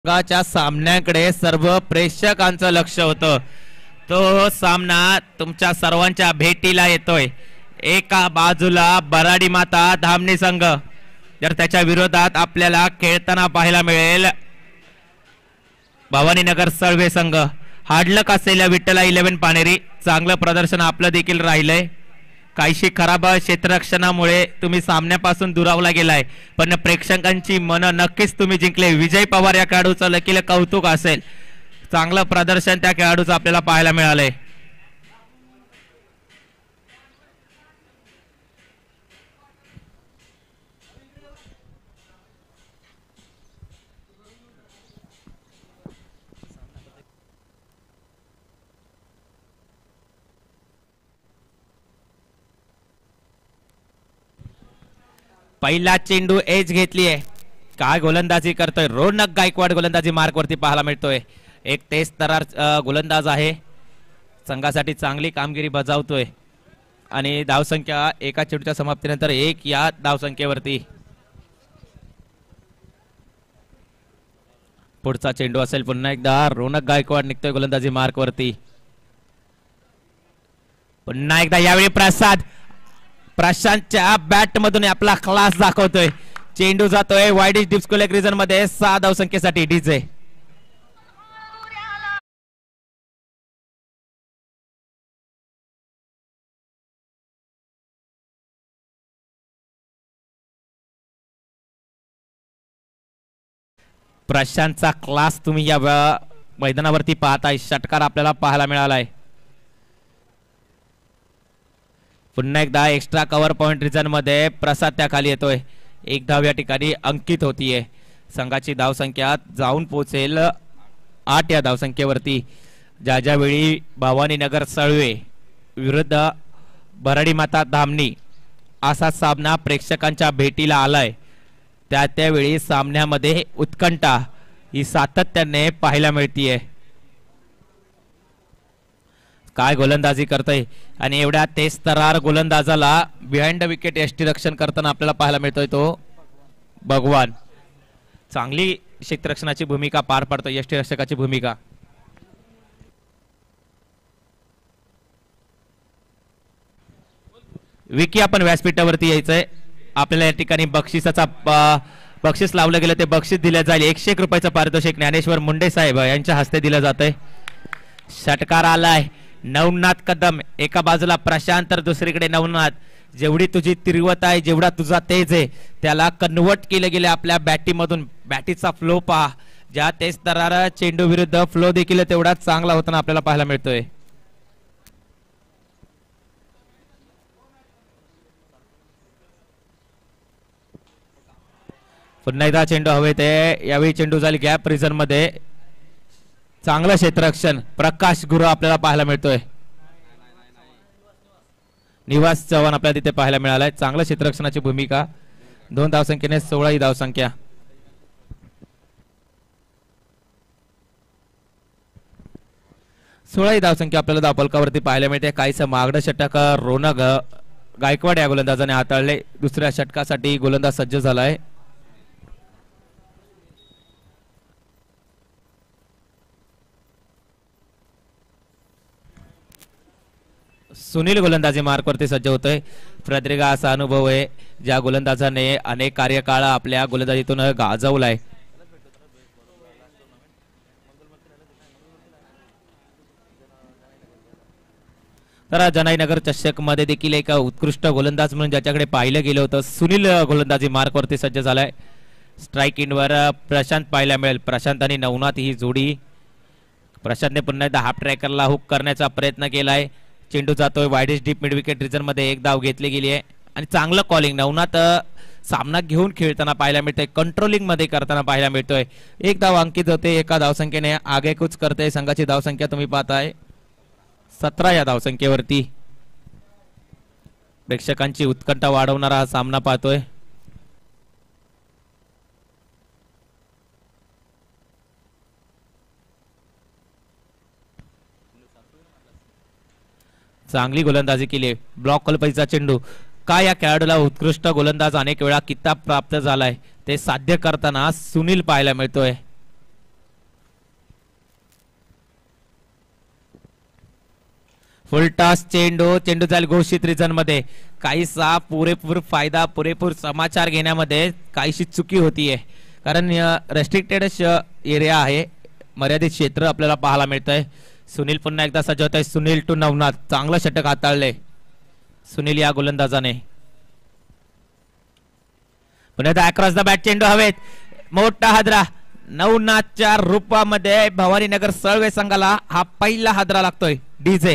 संघाच्या सामन्याकडे सर्व प्रेक्षकांचं लक्ष होतं। तो सामना तुमच्या सर्वांच्या भेटीला येतोय। एका बाजूला बराडी माता धामणी संघ, जर त्याच्या विरोधात आपल्याला खेळताना पाहायला मिळेल भवानीनगर सळवे संघ। हाडलक असलेल्या विठ्ठला 11 पानेरी चांगलं प्रदर्शन आपलं देखील राहिलंय। काहीशी खराब क्षेत्ररक्षणामुळे तुम्ही सामन्यापासून दुरावला गेलाय, पण प्रेक्षकांची मन नक्कीच तुम्ही जिंकले। विजय पवार या खेळाडूचं लकील कौतुक असेल। चांगलं प्रदर्शन त्या खेळाडूचं आपल्याला पाहायला मिळालंय। पहिला चेंडू एज घेतली आहे। काय गोलंदाजी करतोय रोनक गायकवाड, गोलंदाजी मार्क वरती पाहायला मिळतोय। एक तेज तरार गोलंदाज आहे, संघासाठी चांगली कामगिरी बजावतोय आणि धावसंख्या एका चेंडूच्या समाप्तीनंतर 1 या धावसंख्येवरती। पुढचा चेंडू असेल पुन्हा एकदा रोनक गायकवाड निघतोय गोलंदाजी मार्क वरती। पुन्हा एकदा यावेळी प्रशांतच्या बॅट मधून आपला क्लास दाखवतोय। चेंडू जातोय वाईडिश डिस्कोलेक रिजन मध्ये 6 धावसंख्येसाठी डीजे। प्रशांतचा क्लास तुम्ही या मैदानावरती पाहताय। षटकार आपल्याला पाहायला मिळालाय। पुन्हा एकदा एक्स्ट्रा कव्हर पॉइंट रिजन मध्ये प्रसाद त्या खाली येतोय। 1 धाव या ठिकाणी अंकित होतीये। संघाची धावसंख्या जाऊन पोहोचेल 8 या धावसंख्येवरती। ज्या वेळी भवानीनगर सळवे विरुद्ध बराडी माता धामणी असा सामना प्रेक्षकांच्या भेटीला आलाय, त्यावेळी सामन्यामध्ये उत्कंठा ही सातत्याने पाहायला मिळतीये। काय गोलंदाजी करतोय आणि एवढ्या तेज तरार गोलंदाजाला बिहाइंड द विकेट यष्टीरक्षण करताना आपल्याला पाहायला मिळतोय तो भगवान। चांगली क्षेत्ररक्षणाची भूमिका पार पाडतोय, यष्टीरक्षकाची भूमिका। विकी आपण व्यासपीठावरती यायचंय। आपल्याला या ठिकाणी बक्षीस लावलं गेलं ते बक्षीस दिलं जाईल। 101 रुपयाचं पारितोषिक ज्ञानेश्वर मुंडे साहेब यांच्या हस्ते दिलं जातंय। षटकार आलाय नवनाथ कदम, एका बाजूला प्रशांत तर दुसरीकडे नवनाथ। जेवढी तुझी तीव्रता आहे, जेवढा तुझा तेज आहे, त्याला कन्वर्ट केलं गेले आपल्या बॅटीमधून। बॅटीचा फ्लो पहा, ज्या तेज तरार चेंडू विरुद्ध फ्लो देखील तेवढा चांगला होताना आपल्याला पाहायला मिळतोय। पुन्हा एकदा चेंडू हवे ते, यावेळी चेंडू झाली गॅप रिजन मध्ये। चांगलं क्षेत्ररक्षण प्रकाश गुरु आपल्याला पाहायला मिळतोय। निवास चव्हाण आपल्याला तिथे पाहायला मिळालाय। चांगलं क्षेत्ररक्षणाची भूमिका। 2 धावसंख्येने 16 ही धावसंख्या। आपल्याला धावफलकावरती पाहायला मिळते। काहीसं मागणं षटक रोनक गायकवाड या गोलंदाजाने हाताळले। दुसऱ्या षटकासाठी गोलंदाज सज्ज झालाय। सुनील गोलंदाजी मार्क वरती सज्ज होतोय। फ्रेडरिका असा अनुभव आहे, ज्या गोलंदाजाने अनेक कार्यकाळ आपल्या गोलंदाजीतून गाजवलाय। तर जनाईनगर चषक मध्ये देखील एक उत्कृष्ट गोलंदाज म्हणून ज्याच्याकडे पाहिलं गेलं होतं सुनील गोलंदाजी मार्क वरती सज्ज झालाय। स्ट्राइक इन वर प्रशांत पाहायला मिळेल। प्रशांत आणि नवनाथ ही जोडी। प्रशांतने पुन्हा एकदा हाफ ट्रॅकरला हुक करण्याचा प्रयत्न केलाय। चेंडू जातोय wideish deep mid wicket region मध्ये। 1 धाव घेतली गेली आहे आणि चांगलं कॉलिंग नवनाथ सामना घेऊन खेळताना पाहायला मिळतोय, कंट्रोलिंग मध्ये करताना पाहायला मिळतोय। 1 धाव अंकित होते एका धावसंख्येने। आगेकूच करते संघाची धावसंख्या तुम्ही पाहताय 17 या धावसंख्येवरती। प्रेक्षकांची उत्कंठा वाढवणारा हा सामना पाहतोय। चांगली गोलंदाजी केली। ब्लॉक कल्पीचा चेंडू काय या खेळाडूला उत्कृष्ट गोलंदाज अनेक वेळा किताब प्राप्त झालाय ते साध्य करताना सुनील पाहायला मिळतोय। फुल टॉस चेंडू, चेंडू जाईल घोषित रिजन मध्ये. काहीसा पुरेपूर फायदा, पुरेपूर समाचार घेण्यामध्ये काहीशी चुकी होतीये, कारण रेस्ट्रिक्टेड एरिया आहे, मर्यादित क्षेत्र आपल्याला पाहायला मिळतंय. सुनील पुन्हा एकदा सज्ज होत आहे. सुनील टू नवनाथ, चांगलं षटक हाताळले सुनील या गोलंदाजाने. पुन्हा एकदा अक्रॉस द बॅट चेंडू हवेत, मोठा हादरा नवनाथच्या रूपामध्ये भवानीनगर सळवे संघाला हा पहिला हादरा लागतोय. डीजे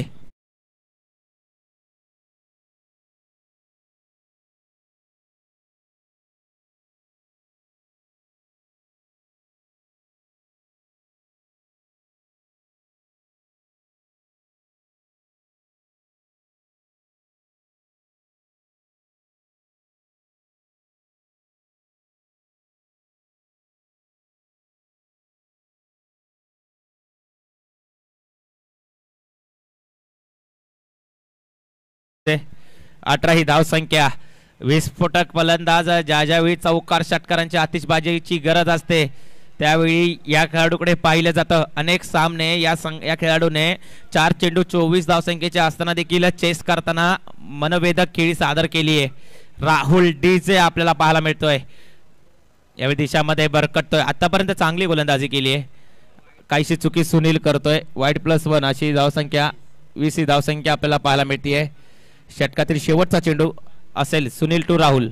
ते 18 ही धाव संख्या. विस्फोटक फलंदाज ज्या ज्यावेळी चौकार षटकारांची आतिषबाजीची गरज असते त्यावेळी या खेळाडूकडे पाहिलं जातं. अनेक सामने या खेळाडूने 4 चेंडू 24 धावसंख्येचे असताना देखील चेस करताना मनवेधक खेळी सादर केली आहे. राहुल डीजे आपल्याला पाहायला मिळतोय. यावेळी दिशामध्ये भरकटतोय. आतापर्यंत चांगली गोलंदाजी केली आहे, काहीशी चुकी सुनील करतोय. वाईट +1 अशी धावसंख्या, 20 ही धावसंख्या आपल्याला पाहायला मिळतीये. षटकातील शेवटचा चेंडू असेल सुनील टू राहुल,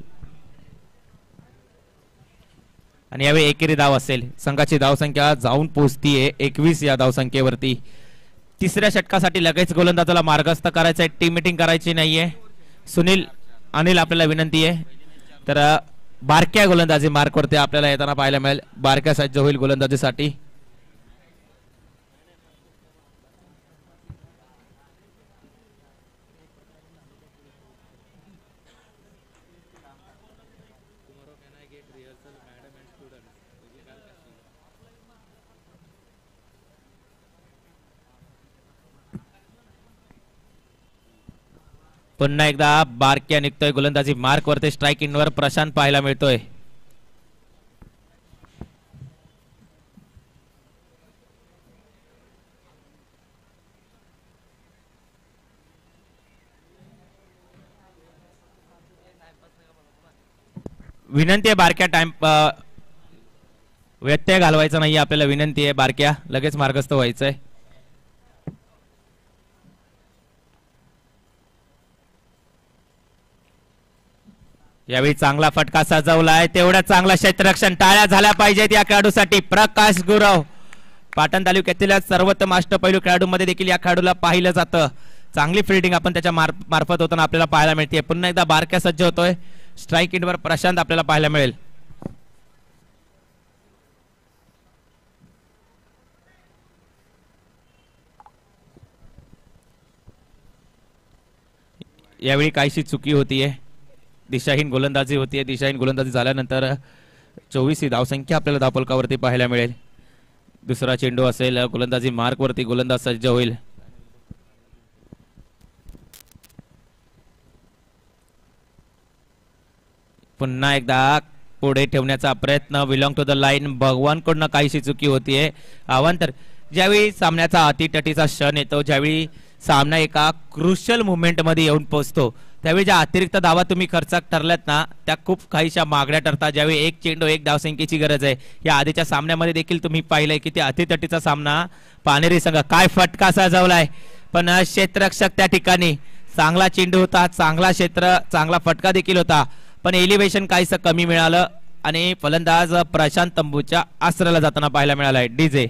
आणि यावेळी एकेरी धाव असेल. संघाची धावसंख्या जाऊन पोहोचतीये 21 या धावसंख्येवरती. तिसऱ्या षटकासाठी लगेच गोलंदाजाला मार्गस्थ करायचंय, टीम मीटिंग करायची नाहीये. सुनील अनिल आपल्याला विनंती आहे. तर बारक्या गोलंदाजी मार्कवरती आपल्याला येताना पाहायला मिळेल. बारक्या सज्ज होईल गोलंदाजीसाठी. पुन्हा एकदा बारक्या निघतोय गोलंदाजी मार्क वरती. स्ट्राइक इनवर प्रशांत पाहायला मिळतोय. विनंती आहे बारक्या, टाइम व्यत्यय घालवायचा नाही आपल्याला, विनंती आहे बारक्या, लगेच मार्गस्थ व्हायचंय. यावेळी चांगला फटका सजवलाय, तेवढा चांगला क्षेत्ररक्षण. टाळ्या झाल्या पाहिजेत या खेळाडूसाठी. प्रकाश गुरव पाटण तालुक्यातील सर्वोत्तम अष्टपैलू खेळाडूमध्ये देखील या खेळाडूला पाहिलं जातं. चांगली फिल्डिंग आपण त्याच्या मार्फत होताना आपल्याला पाहायला मिळते. पुन्हा एकदा बारक्या सज्ज होतोय. स्ट्राइक इनवर प्रशांत आपल्याला पाहायला मिळेल. यावेळी काहीशी चुकी होतीये, दिशाहीन गोलंदाजी होतीये. दिशाहीन गोलंदाजी झाल्यानंतर 24 ही धावसंख्या आपल्याला धावफलकावरती पाहायला मिळेल. दुसरा चेंडू असेल, गोलंदाजी मार्क वरती गोलंदाज सज्ज होईल. पुन्हा एकदा पुढे ठेवण्याचा प्रयत्न. Belong to the line. भगवानकडून काहीशी चुकी होतीये. अवांतर ज्यावेळी सामन्याचा अतितटीचा क्षण येतो, ज्यावेळी सामना एका क्रुशियल मुवमेंट मध्ये येऊन पोहोचतो, त्यावेळी ज्या अतिरिक्त धावा तुम्ही खर्च ठरल्यात ना, त्या खूप काहीशा मागण्या ठरतात. ज्यावेळी 1 चेंडू 1 धावसंख्येची गरज आहे. या आधीच्या सामन्यामध्ये देखील तुम्ही पाहिलंय की ते अतितटीचा सामना पानेरी संघ काय फटका सजवलाय, पण क्षेत्ररक्षक त्या ठिकाणी चांगला चेंडू होता, चांगला क्षेत्र, चांगला फटका देखील होता, पण एलिव्हेशन काहीसं कमी मिळालं आणि फलंदाज प्रशांत तंबूच्या आश्रयाला जाताना पाहायला मिळालाय. डीजे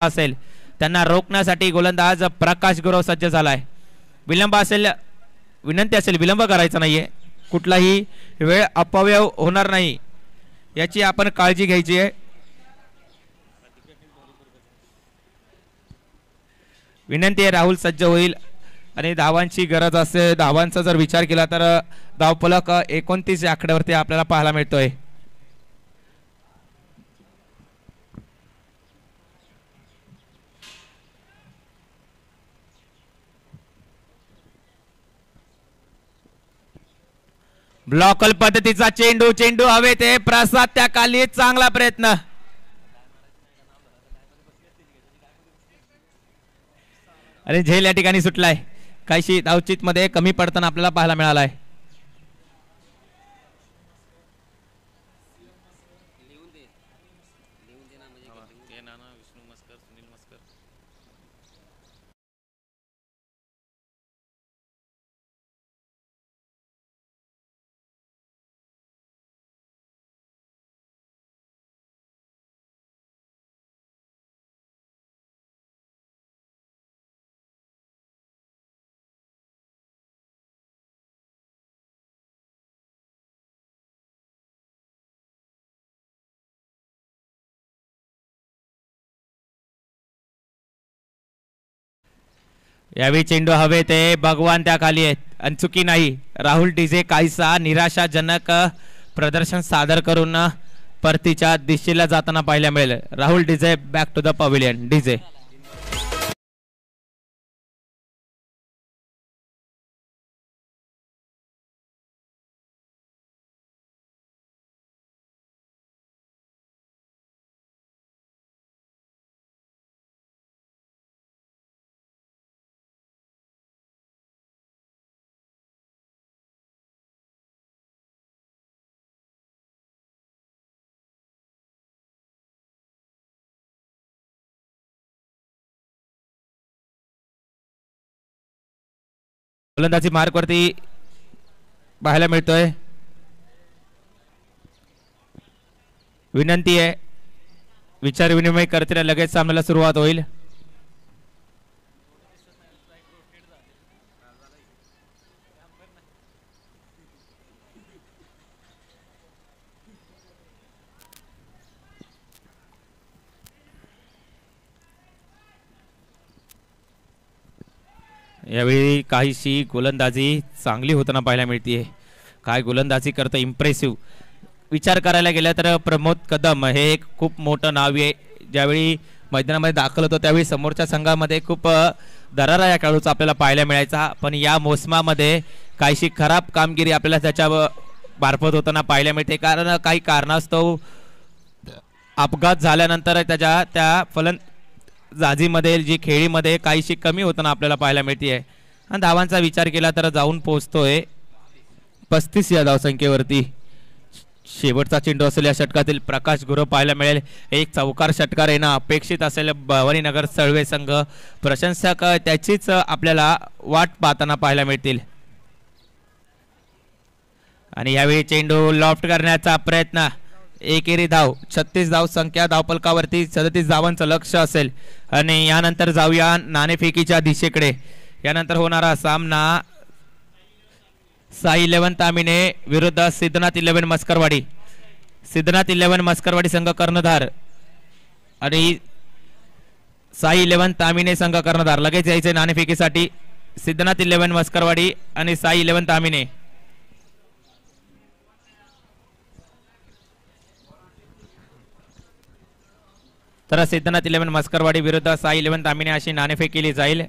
असेल त्यांना रोखण्यासाठी गोलंदाज प्रकाश गुरव सज्ज झालाय. विलंब असेल, विनंती असेल, विलंब करायचा नाहीये, कुठलाही वेळ अपव्यय होणार नाही याची आपण काळजी घ्यायची आहे. विनंती आहे, राहुल सज्ज होईल आणि धावांची गरज असते. धावांचा जर विचार केला तर धावफलक 29 या आकड्यावरती आपल्याला पाहायला मिळतोय. ब्लॉकल पद्धतीचा चेंडू, चेंडू हवेत आहे. प्रसाद त्या खाली, चांगला प्रयत्न. अरे झेल या ठिकाणी सुटलाय. काहीशी धावचित मध्ये कमी पडताना आपल्याला पाहायला मिळालाय. यावेळी चेंडू हवेत आहे. भगवान त्या खाली आहेत आणि चुकी नाही. राहुल डीजे काहीसा निराशाजनक प्रदर्शन सादर करून परतीच्या दिशेला जाताना पाहायला मिळेल. Rahul DJ back to the pavilion. DJ गोलंदाजी मार्क वरती पाहायला मिळतोय. विनंती आहे, विचार विनिमय करताना लगेच सामन्याला सुरुवात होईल. यावेळी काहीशी गोलंदाजी चांगली होताना पाहायला मिळते. काय गोलंदाजी करतं, इम्प्रेसिव्ह. विचार करायला गेला तर प्रमोद कदम हे एक खूप मोठं नाव आहे. ज्यावेळी मैदानामध्ये दाखल होतो त्यावेळी समोरच्या संघामध्ये खूप दरारा या खेळाडूचा आपल्याला पाहायला मिळायचा. पण या मोसमामध्ये काहीशी खराब कामगिरी आपल्याला त्याच्या मार्फत होताना पाहायला मिळते. कारण काही कारणास्तव अपघात झाल्यानंतर त्याच्या त्या फलंदाजीमध्ये जी खेळीमध्ये काहीशी कमी होताना आपल्याला पाहायला मिळते आहे. आणि धावांचा विचार केला तर जाऊन पोहोचतोय 35 या धावसंख्येवरती. शेवटचा चेंडू असेल या षटकातील प्रकाश गुरव पाहायला मिळेल. एक चौकार षटकार येणं अपेक्षित असेल भवानीनगर सळवे संघ. प्रशंसक त्याचीच आपल्याला वाट पाहताना पाहायला मिळतील. आणि यावेळी चेंडू लॉफ्ट करण्याचा प्रयत्न. एकेरी धाव 36 धाव संख्या धावपलकावरती 37 धावांचं लक्ष असेल. आणि यानंतर जाऊया नाणेफेकीच्या दिशेकडे. यानंतर होणारा सामना साई 11 तामिने विरुद्ध सिद्धनाथ 11 मस्करवाडी. सिद्धनाथ 11 मस्करवाडी संघ कर्णधार आणि साई 11 तामिने संघ कर्णधार. लगेच यायचे नाणेफेकीसाठी सिद्धनाथ 11 मस्करवाडी आणि साई 11 तामिने. तर सिद्धनाथ 11 मस्करवाडी विरुद्ध साई 11 तामिने अशी नाणेफेक केली जाईल.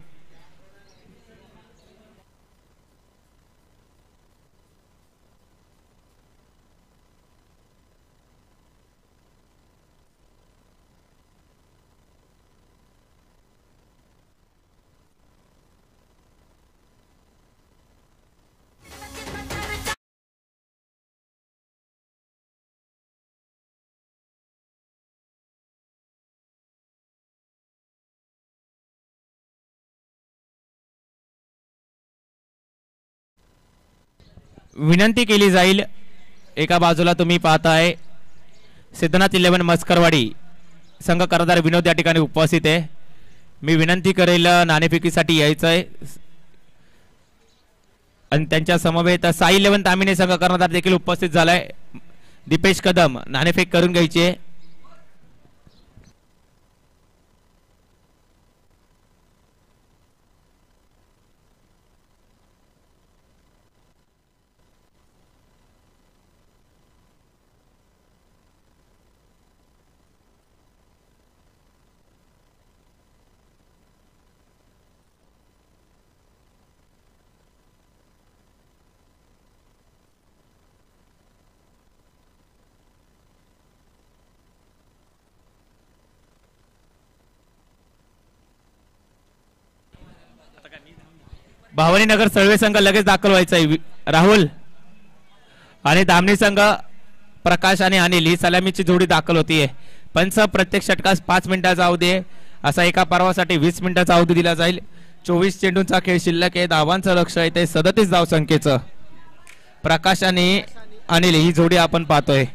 विनंती केली जाईल. एका बाजूला तुम्ही पाहताय सिद्धनाथ 11 मस्करवाडी, संघ कर्णधार विनोद या ठिकाणी उपस्थित आहे. मी विनंती करेल नाणेफेकीसाठी यायचं आहे आणि त्यांच्या समवेत साई इलेव्हन तामिने संघ कर्णधार देखील उपस्थित झालाय. दीपेश कदम नाणेफेक करून घ्यायची आहे. भावनीनगर सळवे संघ लगेच दाखल व्हायचा आहे. राहुल आणि दामणी संघ प्रकाश आणि अनिल ही सलामीची जोडी दाखल होतीये. पंच प्रत्येक षटकास 5 मिनिटाचा अवधी आहे. असा एका पर्वासाठी 20 मिनिटाचा अवधी दिला जाईल. 24 चेंडूंचा खेळ शिल्लक आहे. धावांचं लक्ष आहे ते 37 धाव संख्येचं. प्रकाश आणि अनिल ही जोडी आपण पाहतोय.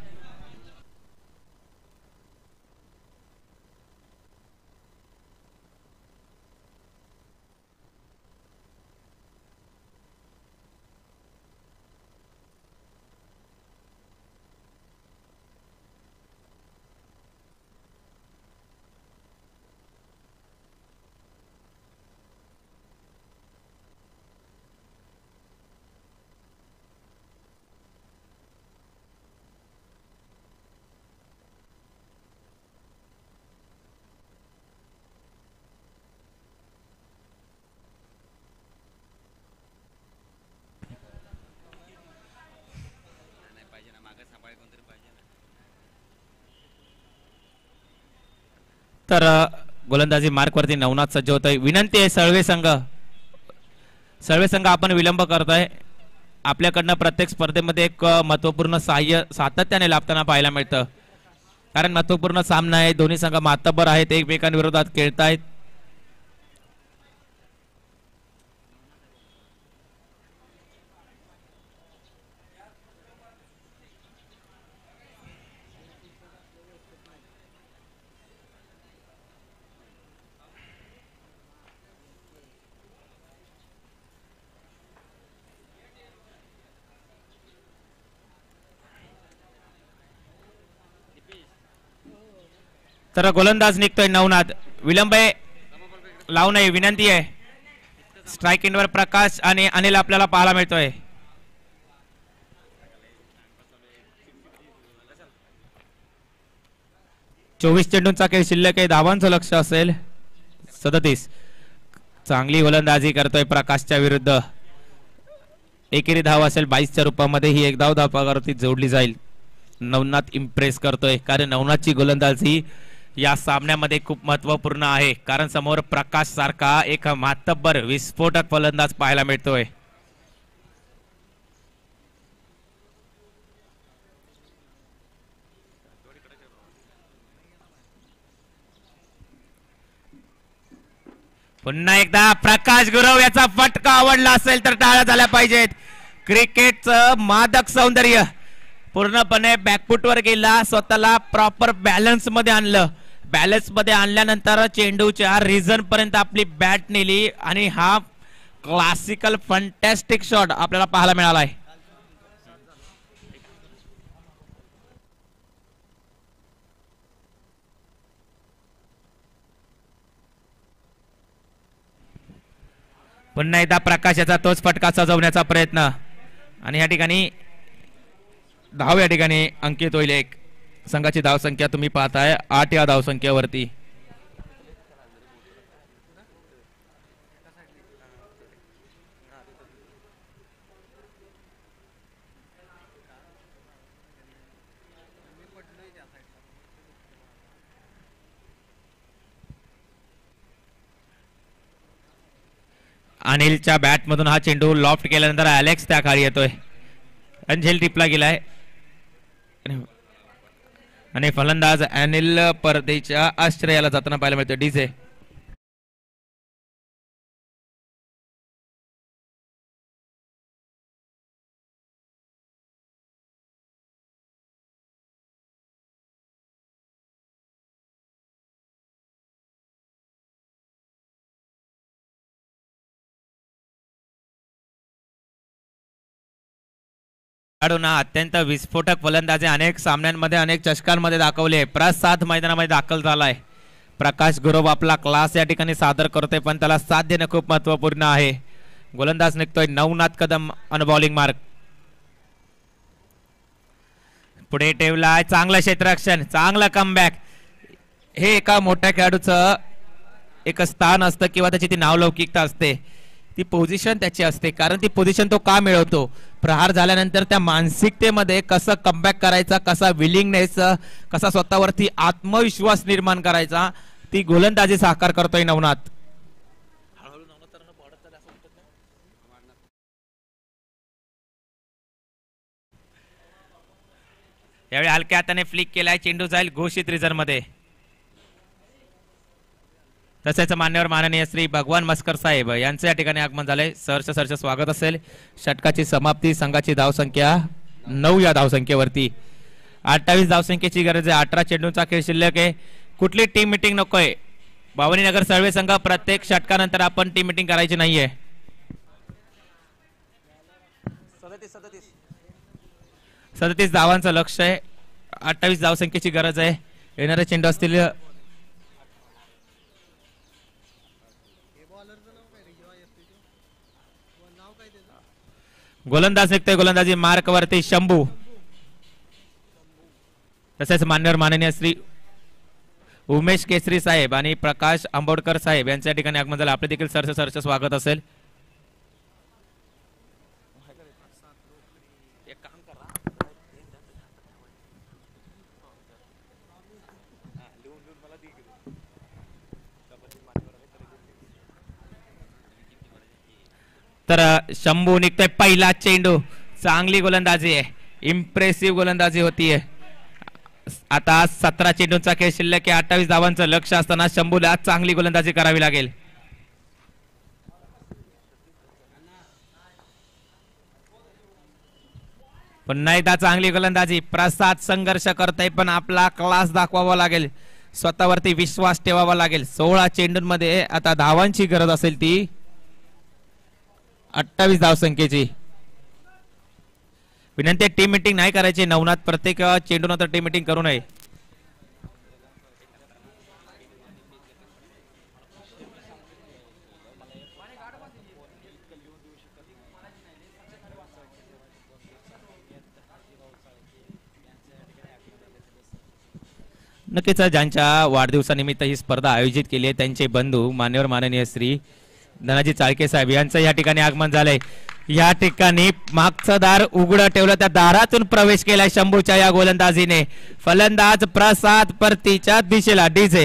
तर गोलंदाजी मार्क वरती नवनाथ सज्ज होत आहे. विनंती आहे सळवे संघ आपण विलंब करतोय. आपल्याकडनं प्रत्येक स्पर्धेमध्ये एक महत्वपूर्ण साह्य सातत्याने लाभताना पाहायला मिळतं. कारण महत्वपूर्ण सामना आहे. दोन्ही संघ मातब्बर आहेत. एकमेकांविरोधात खेळतायत. तर गोलंदाज निघतोय नवनाथ. विलंब आहे लावू नये विनंती आहे. स्ट्राइक एंडवर प्रकाश आणि अनिल आपल्याला पाहायला मिळतोय. चोवीस चेंडूंचा खेळ शिल्लक आहे. धावांचं लक्ष असेल 37. चांगली गोलंदाजी करतोय प्रकाशच्या विरुद्ध. एकेरी धाव असेल 22च्या रूपामध्ये. ही एक धाव धापावरती जोडली जाईल. नवनाथ इम्प्रेस करतोय कारण नवनाथची गोलंदाजी या सामन्यामध्ये खूप महत्वपूर्ण आहे. कारण समोर प्रकाश सारखा एक मातब्बर विस्फोटक फलंदाज पाहायला मिळतोय. पुन्हा एकदा प्रकाश गुरव याचा फटका आवडला असेल तर टाळ्या झाल्या पाहिजेत. क्रिकेटचं मादक सौंदर्य पूर्णपणे बॅकफुटवर गेला. स्वतःला प्रॉपर बॅलन्स मध्ये आणलं. बॅलन्स मध्ये आणल्यानंतर चेंडूच्या रिझन पर्यंत आपली बॅट नेली आणि हा क्लासिकल फंटॅस्टिक शॉट आपल्याला पाहायला मिळाला आहे. पुन्हा एकदा प्रकाशाचा तोच फटका सजवण्याचा प्रयत्न आणि या ठिकाणी धाव या ठिकाणी अंकित होईल. एक संघाची धाव संख्या तुम्ही पाहताय 8 या धाव संख्येवरती. अनिलच्या बॅट मधून हा चेंडू लॉफ्ट केल्यानंतर अलेक्स त्या खाली येतोय. अंजेल टिपला गेलाय आणि फलंदाज अनिल परदेच्या आश्रयाला जाताना पाहायला मिळतो. डीजे खेळाडूंना अत्यंत विस्फोटक फलंदाजी अनेक सामन्यांमध्ये अनेक चषकांमध्ये दाखवले. प्रसाद मैदानामध्ये दाखल झालाय. प्रकाश गुरव आपला क्लास या ठिकाणी सादर करतोय, पण त्याला साथ देणं खूप महत्वपूर्ण आहे. गोलंदाज निघतोय Navnath Kadam on bowling mark. पुढे ठेवलाय चांगलं क्षेत्ररक्षण, चांगलं कमबॅक. हे एका मोठ्या खेळाडूचं एक स्थान असतं किंवा त्याची ती नावलौकिकता असते. ती पोझिशन त्याची असते, कारण ती पोझिशन तो का मिळवतो. प्रहार झाल्यानंतर त्या मानसिकतेमध्ये कसं कमबॅक करायचा, कसा विलिंगनेस, कसा स्वतःवरती आत्मविश्वास निर्माण करायचा, ती गोलंदाजी साकार करतोय नवनाथ. यावेळी हलक्या हाताने फ्लिक केलाय. चेंडू जाईल घोषित रिझन मध्ये. तसेच मान्यवर माननीय श्री भगवान मस्कर साहेब यांचे या ठिकाणी आगमन झाले. सहर्ष स्वागत असेल. षटकाची समाप्ती, संघाची धावसंख्या 9 या धावसंख्येवरती. 28 धावसंख्येची गरज आहे. 18 चेंडूंचा खेळ शिल्लक आहे. कुठली टीम मिटिंग नकोय. भवानीनगर सर्वे संघ प्रत्येक षटकानंतर आपण टीम मिटिंग करायची नाहीये. 37 धावांचं लक्ष आहे. 28 धावसंख्येची गरज आहे. येणारे चेंडू असतील. गोलंदाज निघतोय गोलंदाजी मार्क वरती शंभू. तसेच मान्यवर माननीय श्री उमेश केसरी साहेब आणि प्रकाश आंबोडकर साहेब यांच्या ठिकाणी आगमन झालं. आपले देखील सरस स्वागत असेल. तर शंभू निघतोय पहिला चेंडू. चांगली गोलंदाजी आहे. इम्प्रेसिव्ह गोलंदाजी होतीये. आता 17 चेंडूंचा खेळ शिल्लक आहे. 28 धावांचं लक्ष असताना शंभूला चांगली गोलंदाजी करावी लागेल. पुन्हा एकदा चांगली गोलंदाजी. प्रसाद संघर्ष करताय, पण आपला क्लास दाखवावा लागेल. स्वतःवरती विश्वास ठेवावा लागेल. 16 चेंडूंमध्ये आता धावांची गरज असेल ती 28 धावसंख्येची. विनंती टीम मिटिंग नाही करायची. नवनाथ प्रत्येक चेंडू नंतर टीम मिटिंग करू नये. नक्कीच ज्यांच्या वाढदिवसानिमित्त ही स्पर्धा आयोजित केली आहे त्यांचे बंधू मान्यवर माननीय श्री धनाजी चाळके साहेब यांचं या ठिकाणी आगमन झालंय. या ठिकाणी मागचं दार उघडं ठेवलं, त्या दारातून प्रवेश केलाय शंभूच्या या गोलंदाजीने. फलंदाज प्रसाद परतीच्या दिशेला. डीजे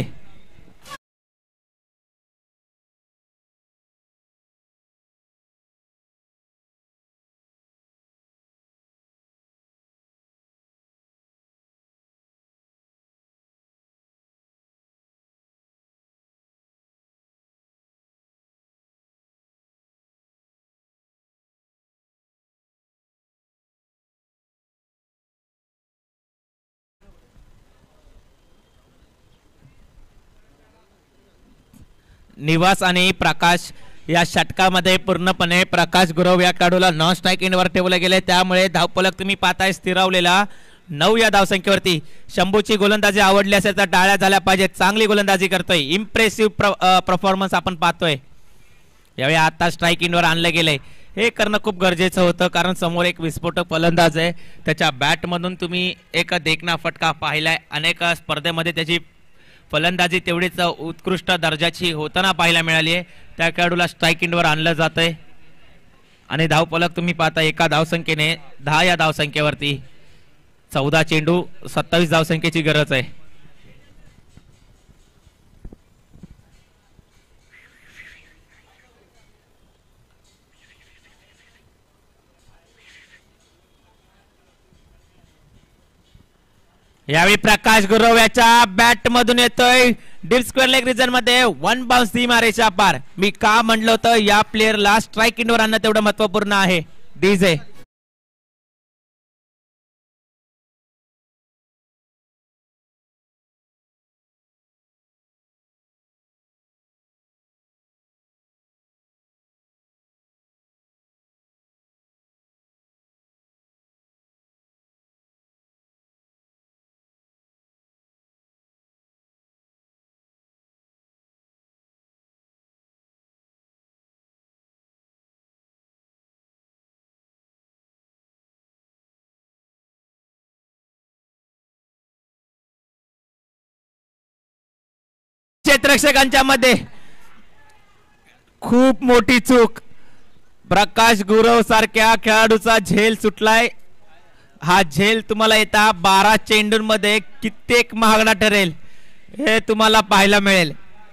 निवास आणि प्रकाश या षटकामध्ये पूर्णपणे प्रकाश गुरव या खेळाडूला नॉन स्ट्राईक इनवर ठेवले गेले. त्यामुळे धावफलक तुम्ही पाहताय स्थिरावलेला 9 या धावसंख्येवरती. शंभूची गोलंदाजी आवडली असेल तर टाळ्या झाल्या पाहिजेत. चांगली गोलंदाजी करतोय. इम्प्रेसिव्ह परफॉर्मन्स आपण पाहतोय. यावेळी आता स्ट्राईक इनवर आणलं गेलंय. हे करणं खूप गरजेचं होतं, कारण समोर एक विस्फोटक फलंदाज आहे. त्याच्या बॅटमधून तुम्ही एक देखना फटका पाहिलाय. अनेक स्पर्धेमध्ये त्याची फलंदाजी तेवढीच उत्कृष्ट दर्जाची होताना पाहायला मिळाली आहे. त्या खेळाडूला स्ट्राईक इनवर आणलं जातंय आणि धावफलक तुम्ही पाहता एका धावसंख्येने 10 या धावसंख्येवरती. 14 चेंडू 27 धावसंख्येची गरज आहे. यावेळी प्रकाश गुरव याच्या बॅट मधून येतोय डीप स्क्वेअर लेग रिजन मध्ये. 1 बाउन्स सीमारेषा पार. मी का म्हणलं होतं या प्लेअरला स्ट्राईक इनवर आणणं तेवढं महत्वपूर्ण आहे. डीजे क्षेत्ररक्षकांच्या मध्ये खूप मोठी चूक. प्रकाश गुरव सारख्या खेळाडूचा झेल सुटलाय. हा झेल तुम्हाला येता 12 चेंडूंमध्ये कित्येक महागडा ठरेल हे तुम्हाला पाहायला मिळेल.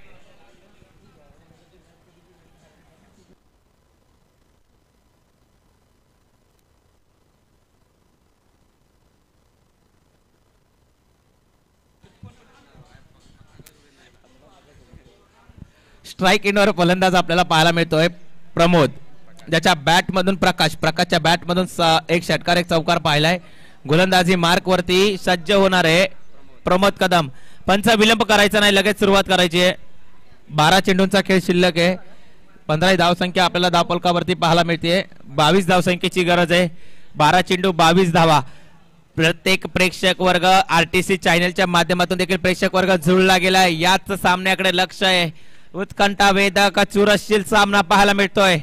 स्ट्राइक इनवर फलंदाज आपल्याला पाहायला मिळतोय प्रमोद, ज्याच्या बॅट मधून प्रकाशच्या बॅट मधून एक षटकार एक चौकार पाहिलाय. गोलंदाजी मार्क वरती सज्ज होणार आहे प्रमोद कदम. पंच विलंब करायचा नाही, लगेच सुरुवात करायची आहे. 12 चेंडूंचा खेळ शिल्लक आहे. 15 धावसंख्या आपल्याला धावफलकावरती पाहायला मिळते. 22 धावसंख्येची गरज आहे. 12 चेंडू 22 धावा. प्रत्येक प्रेक्षक वर्ग आरटीसी चॅनलच्या माध्यमातून देखील प्रेक्षक वर्ग जुळला गेलाय. याच सामन्याकडे लक्ष आहे. उत्कंठा वेधक चुरशील सामना पाहायला मिळतोय.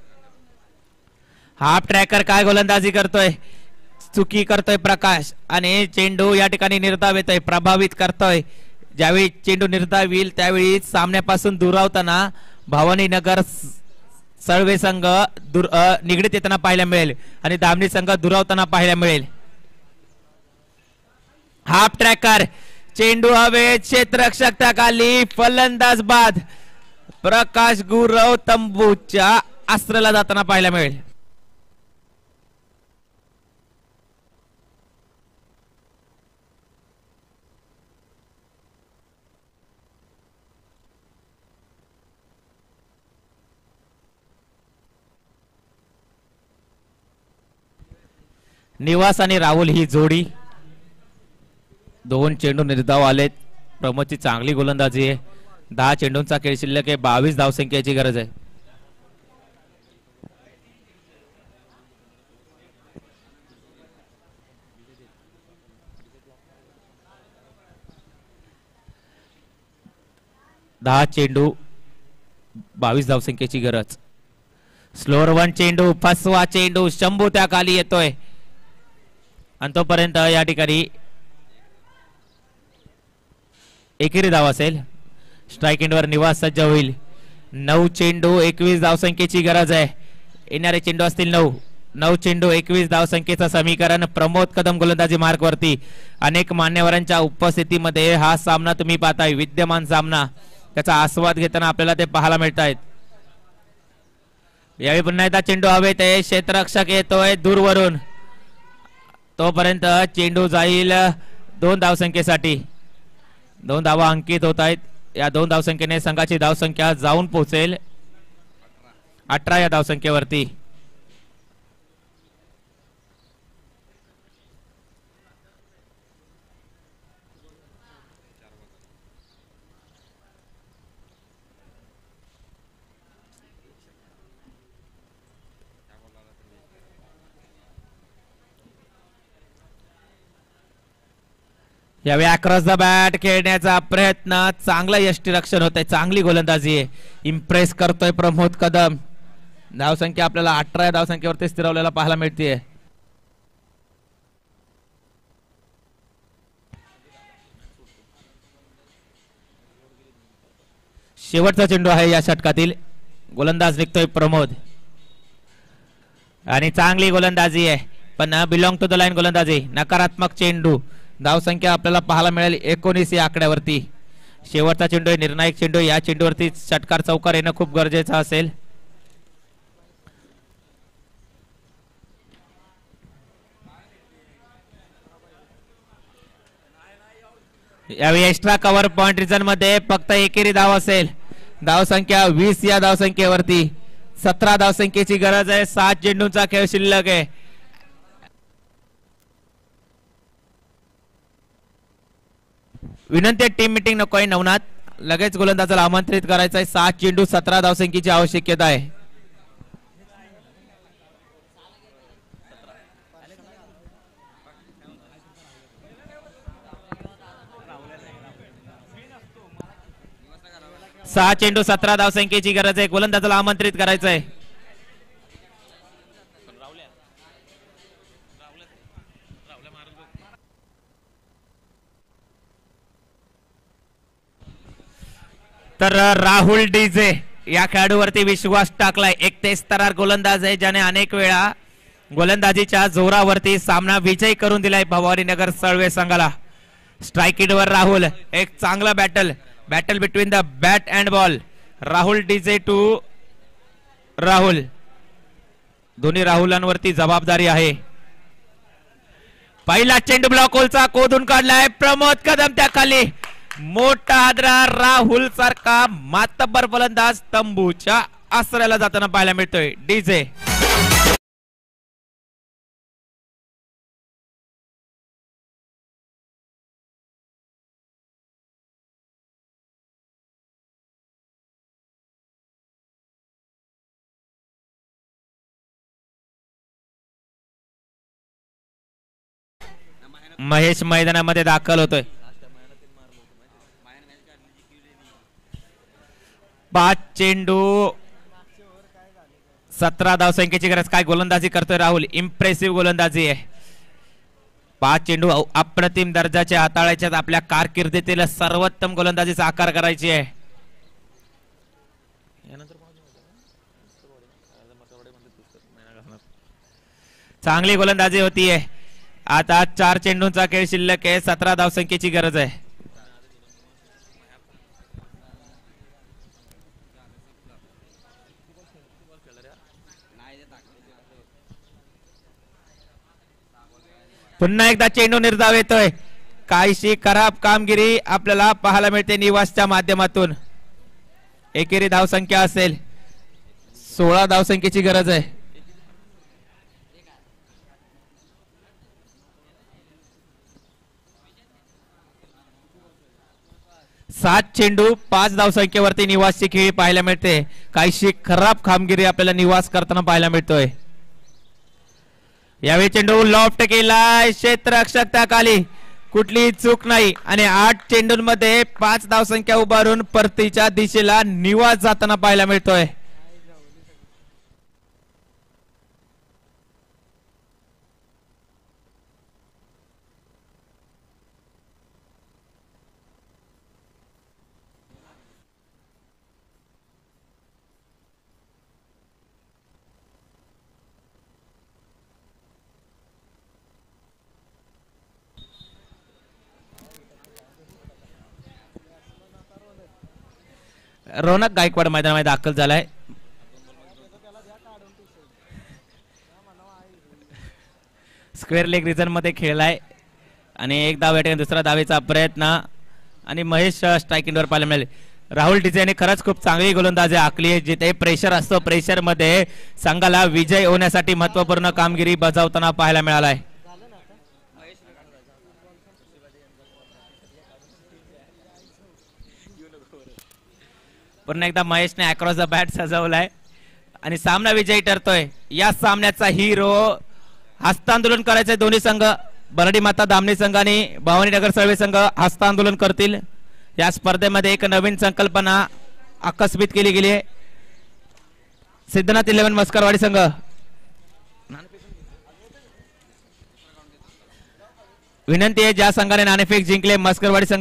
हाफ ट्रॅकर काय गोलंदाजी करतोय, चुकी करतोय प्रकाश आणि चेंडू या ठिकाणी निर्धाव येतोय, प्रभावित करतोय. ज्यावेळी चेंडू निर्धाव येईल त्यावेळी सामन्यापासून दुरावताना भवानीनगर सळवे संघ निगडीत येताना पाहायला मिळेल आणि दामणी संघ दुरावताना पाहायला मिळेल. हाफ ट्रॅकर चेंडू हवेत, क्षेत्ररक्षक खाली, फलंदाज बाद. प्रकाश गुरव तंबूच्या अस्त्राला जाताना पाहायला मिळेल. निवास आणि राहुल ही जोडी, 2 चेंडू निर्धाव आलेत. प्रमोदची चांगली गोलंदाजी आहे. 10 चेंडूंचा खेळ शिल्लक आहे. 22 धावसंख्येची गरज आहे. दहा चेंडू 22 धावसंख्येची गरज. स्लोअर 1 चेंडू, फसवा चेंडू, शंभू त्या खाली येतोय आणि तोपर्यंत या ठिकाणी एकेरी धाव असेल. स्ट्राइक एंडवर निवास सज्ज होईल. 9 चेंडू 21 धावसंख्येची गरज आहे. येणारे चेंडू असतील 9 चेंडू 21 धावसंख्येचं समीकरण. प्रमोद कदम गोलंदाजी मार्क वरती. अनेक मान्यवरांच्या उपस्थितीमध्ये हा सामना तुम्ही पाहताय, विद्यमान सामना, त्याचा आस्वाद घेताना आपल्याला ते पाहायला मिळत आहेत. यावेळी पुन्हा एकदा चेंडू हवेत आहे. क्षेत्ररक्षक येतोय दूरवरून. तोपर्यंत चेंडू जाईल 2 धावसंख्येसाठी. 2 धावा अंकित होत आहेत. या 2 धावसंख्येने संघाची धावसंख्या जाऊन पोहोचेल 18 या धावसंख्येवरती. यावेळी अक्रॉस द बॅट खेळण्याचा प्रयत्न, चांगलं यष्टीरक्षण होतंय, चांगली गोलंदाजी आहे. इम्प्रेस करतोय प्रमोद कदम. धावसंख्या आपल्याला 18 या धावसंख्येवरती स्थिरवलेला पाहायला मिळते. शेवटचा चेंडू आहे या षटकातील. गोलंदाज निघतोय प्रमोद आणि चांगली गोलंदाजी आहे, पण बिलॉंग टू द लाईन गोलंदाजी. नकारात्मक चेंडू. धावसंख्या आपल्याला पाहायला मिळेल 19 या आकड्यावरती. शेवटचा चेंडू, निर्णायक चेंडू. या चेंडूवरती षटकार चौकार येणं खूप गरजेचं असेल. यावेळी एक्स्ट्रा कव्हर पॉइंट रिजन मध्ये फक्त एकेरी धाव असेल. धावसंख्या 20 या धावसंख्येवरती. 17 धावसंख्येची गरज आहे. 7 चेंडूंचा खेळ शिल्लक आहे. विनंती, टीम मीटिंग नको आहे नवनाथ. लगेच गोलंदाजाला आमंत्रित करायचं आहे. 7 चेंडू 17 धावसंख्येची आवश्यकता आहे. सहा चेंडू 17 धावसंख्येची गरज आहे. गोलंदाजाला आमंत्रित करायचं आहे. तर राहुल डीजे या खेळाडूवरती विश्वास टाकलाय. एक तेस्तरार गोलंदाज आहे ज्याने अनेक वेळा गोलंदाजीच्या जोरावरती सामना विजय करून दिलाय भवानीनगर सळवे संघाला. स्ट्राइकिंगवर राहुल. एक चांगला battle between the bat and ball. Rahul DJ to Rahul. दोन्ही राहुलांवरती जबाबदारी आहे. पहिला चेंडू ब्लॉक होलचा कोदून काढलाय. प्रमोद कदम त्या खाली. मोठा हादरा. राहुल सारखा मातब्बर फलंदाज तंबूच्या आसऱ्याला जाताना पाहायला मिळतोय. डीजे महेश मैदानामध्ये दाखल होतोय. 5 चेंडू 17 धावसंख्येची गरज. काय गोलंदाजी करतोय राहुल. इम्प्रेसिव्ह गोलंदाजी आहे. 5 चेंडू अप्रतिम दर्जाचे हाताळायचे. आपल्या कारकिर्दीतील सर्वोत्तम गोलंदाजीचा आकार करायची आहे. चांगली गोलंदाजी होतीये. आता 4 चेंडूंचा खेळ शिल्लक आहे. 17 धावसंख्येची गरज आहे. पुन्हा एकदा चेंडू निर्धाव येतोय. काहीशी खराब कामगिरी आपल्याला पाहायला मिळते निवासच्या माध्यमातून. एकेरी धावसंख्या असेल 16 धावसंख्येची गरज आहे. 7 चेंडू 5 धावसंख्येवरती निवासची खेळी पाहायला मिळते. काहीशी खराब कामगिरी आपल्याला निवास करताना पाहायला मिळतोय. यावेळी चेंडू लॉफ्ट केलाय. क्षेत्ररक्षक त्याखाली. कुठलीही चूक नाही आणि 8 चेंडूंमध्ये 5 धावसंख्या उभारून परतीच्या दिशेला निवास जाताना पाहायला मिळतोय. रोनक गायकवाड मैदानामध्ये दाखल झालाय. स्क्वेअर लेग रिजन मध्ये खेळलाय आणि एक धाव या दुसरा धावेचा प्रयत्न आणि महेश स्ट्राइकिंगवर पाहायला मिळाले. राहुल डिझेने खरंच खूप चांगली गोलंदाजी आखली आहे. जिथे प्रेशर असतो प्रेशर मध्ये संघाला विजय होण्यासाठी महत्वपूर्ण कामगिरी बजावताना पाहायला मिळालाय. पुन्हा एकदा महेशने अक्रॉस द बॅट सजवलाय आणि सामना विजयी ठरतोय. या सामन्याचा हिरो हस्तांदोलन करायचंय. दोन्ही संघ बरडी माता दामणी संघ आणि भवानीनगर सळवे संघ हस्तांदोलन करतील. या स्पर्धेमध्ये एक नवीन संकल्पना आकस्मित केली गेली आहे. सिद्धनाथ 11 मस्करवाडी संघ विनंती आहे ज्या संघाने नाणेफेक जिंकले मस्करवाडी संघ